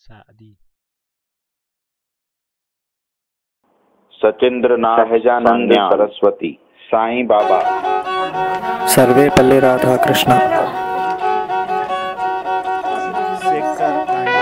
सादी। सचिंद्र नाथ सहजानंद सरस्वती साईं बाबा सर्वेपल्ली राधाकृष्ण शेखर कांडा।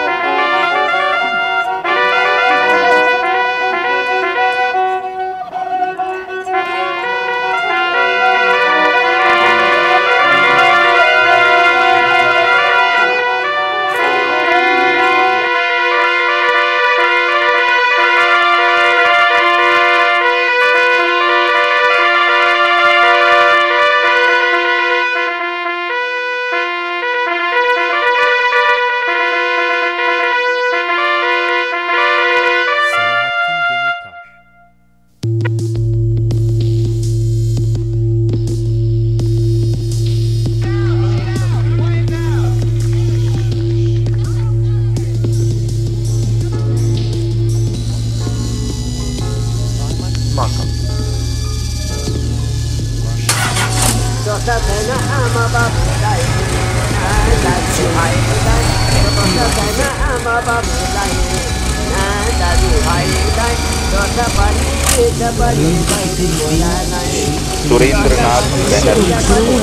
सुरेंद्र नाथ बनर्जी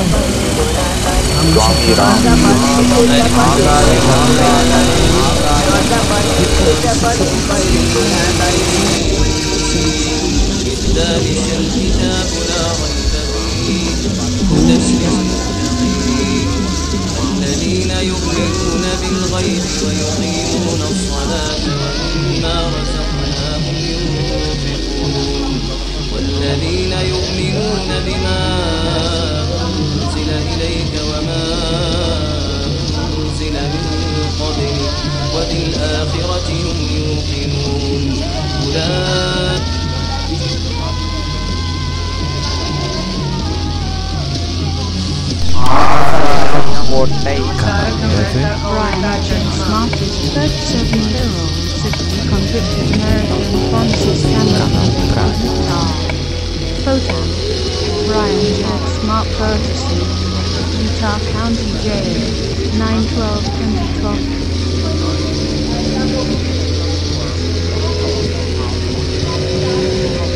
स्वामी Ram الذين يؤمنون بالغيب ويقيمون الصلاة ومما رزقناهم ينفقون والذين يؤمنون بما أنزل إليك وما أنزل من قبلك وبالآخرة هم يوقنون أولئك Brian James Marcus, 37 year-old citizen, convicted American Francis Cameron. Photo: Brian Jack Smart Courtesy, Utah County Jail, 9/12/2012.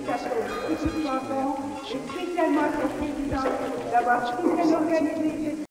spécialement son président d'avoir tout organisé